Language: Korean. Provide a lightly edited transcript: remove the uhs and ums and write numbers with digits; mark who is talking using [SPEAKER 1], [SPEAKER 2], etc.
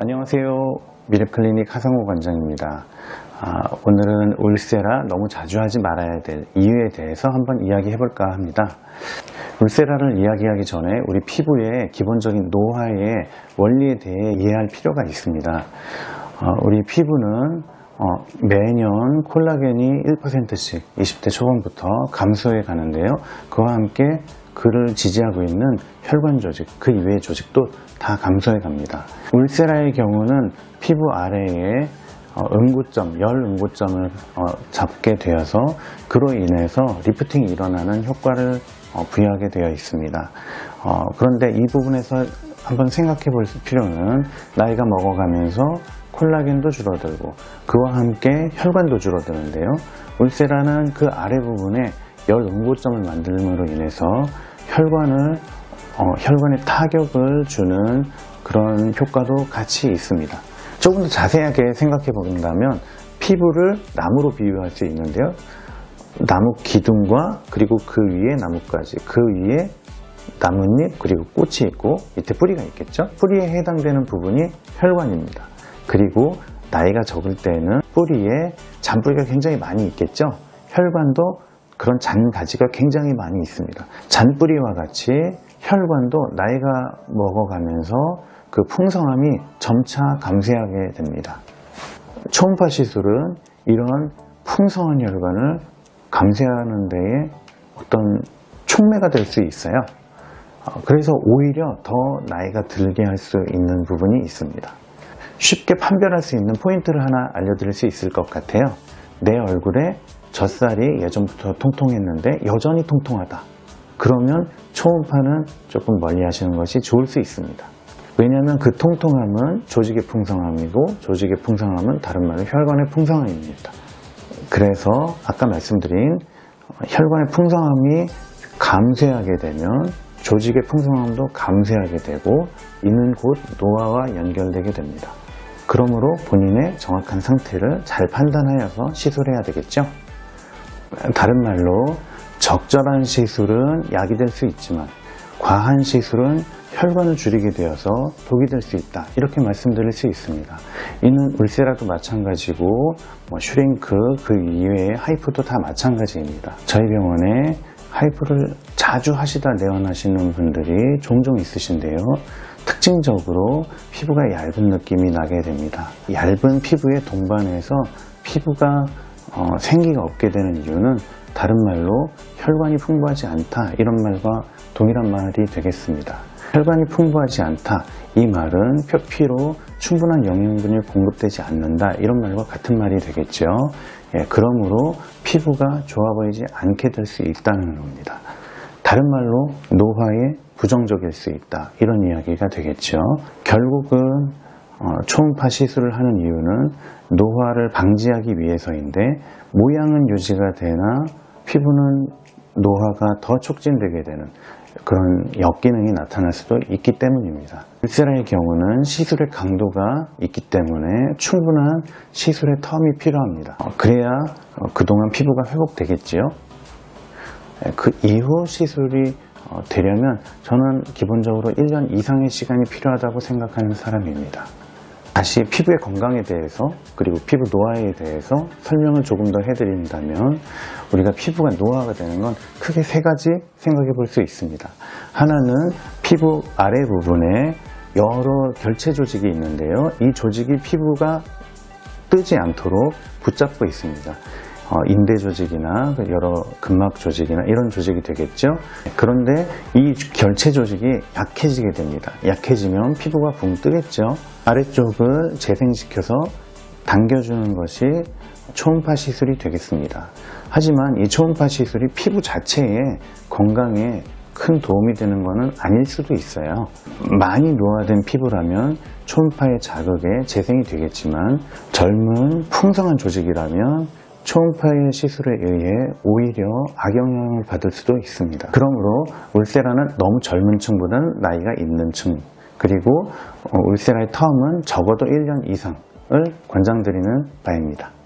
[SPEAKER 1] 안녕하세요. 미래클리닉 하상호 관장입니다. 오늘은 울세라 너무 자주 하지 말아야 될 이유에 대해서 한번 이야기해 볼까 합니다. 울세라를 이야기하기 전에 우리 피부의 기본적인 노화의 원리에 대해 이해할 필요가 있습니다. 우리 피부는 매년 콜라겐이 1%씩 20대 초반부터 감소해 가는데요. 그와 함께 그를 지지하고 있는 혈관 조직, 그 이외의 조직도 다 감소해 갑니다. 울세라의 경우는 피부 아래에 응고점, 열 응고점을 잡게 되어서 그로 인해서 리프팅이 일어나는 효과를 부여하게 되어 있습니다. 그런데 이 부분에서 한번 생각해 볼 필요는 나이가 먹어가면서 콜라겐도 줄어들고 그와 함께 혈관도 줄어드는데요. 울세라는 그 아래 부분에 열 응고점을 만들므로 인해서 혈관에 타격을 주는 그런 효과도 같이 있습니다. 조금 더 자세하게 생각해 본다면 피부를 나무로 비유할 수 있는데요. 나무 기둥과 그리고 그 위에 나뭇가지, 그 위에 나뭇잎 그리고 꽃이 있고 밑에 뿌리가 있겠죠. 뿌리에 해당되는 부분이 혈관입니다. 그리고 나이가 적을 때는 뿌리에 잔뿌리가 굉장히 많이 있겠죠. 혈관도 그런 잔가지가 굉장히 많이 있습니다. 잔뿌리와 같이 혈관도 나이가 먹어가면서 그 풍성함이 점차 감소하게 됩니다. 초음파 시술은 이런 풍성한 혈관을 감소하는 데에 어떤 촉매가 될 수 있어요. 그래서 오히려 더 나이가 들게 할 수 있는 부분이 있습니다. 쉽게 판별할 수 있는 포인트를 하나 알려드릴 수 있을 것 같아요. 내 얼굴에 젖살이 예전부터 통통했는데 여전히 통통하다. 그러면 초음파는 조금 멀리 하시는 것이 좋을 수 있습니다. 왜냐하면 그 통통함은 조직의 풍성함이고 조직의 풍성함은 다른 말로 혈관의 풍성함입니다. 그래서 아까 말씀드린 혈관의 풍성함이 감소하게 되면 조직의 풍성함도 감소하게 되고 이는 곧 노화와 연결되게 됩니다. 그러므로 본인의 정확한 상태를 잘 판단하여서 시술해야 되겠죠. 다른 말로 적절한 시술은 약이 될 수 있지만 과한 시술은 혈관을 줄이게 되어서 독이 될 수 있다. 이렇게 말씀드릴 수 있습니다. 이는 울세라도 마찬가지고 슈링크 그 이외의 하이프도 다 마찬가지입니다. 저희 병원에 하이프를 자주 하시다 내원하시는 분들이 종종 있으신데요. 특징적으로 피부가 얇은 느낌이 나게 됩니다. 얇은 피부의 동반해서 피부가 생기가 없게 되는 이유는 다른 말로 혈관이 풍부하지 않다 이런 말과 동일한 말이 되겠습니다. 혈관이 풍부하지 않다 이 말은 표피로 충분한 영양분이 공급되지 않는다 이런 말과 같은 말이 되겠죠. 그러므로 피부가 좋아 보이지 않게 될 수 있다는 겁니다. 다른 말로 노화에 부정적일 수 있다 이런 이야기가 되겠죠. 결국은 초음파 시술을 하는 이유는 노화를 방지하기 위해서인데 모양은 유지가 되나 피부는 노화가 더 촉진되게 되는 그런 역기능이 나타날 수도 있기 때문입니다. 울세라의 경우는 시술의 강도가 있기 때문에 충분한 시술의 텀이 필요합니다. 그래야 그동안 피부가 회복되겠지요. 그 이후 시술이 되려면 저는 기본적으로 1년 이상의 시간이 필요하다고 생각하는 사람입니다. 다시 피부의 건강에 대해서 그리고 피부 노화에 대해서 설명을 조금 더 해드린다면 우리가 피부가 노화가 되는 건 크게 세 가지 생각해 볼 수 있습니다. 하나는 피부 아래 부분에 여러 결체 조직이 있는데요. 이 조직이 피부가 뜨지 않도록 붙잡고 있습니다. 인대 조직이나 여러 근막 조직이나 이런 조직이 되겠죠. 그런데 이 결체 조직이 약해지게 됩니다. 약해지면 피부가 붕 뜨겠죠. 아래쪽을 재생시켜서 당겨주는 것이 초음파 시술이 되겠습니다. 하지만 이 초음파 시술이 피부 자체의 건강에 큰 도움이 되는 것은 아닐 수도 있어요. 많이 노화된 피부라면 초음파의 자극에 재생이 되겠지만 젊은 풍성한 조직이라면 초음파의 시술에 의해 오히려 악영향을 받을 수도 있습니다. 그러므로 울세라는 너무 젊은 층보다는 나이가 있는 층 그리고 울세라의 텀은 적어도 1년 이상을 권장드리는 바입니다.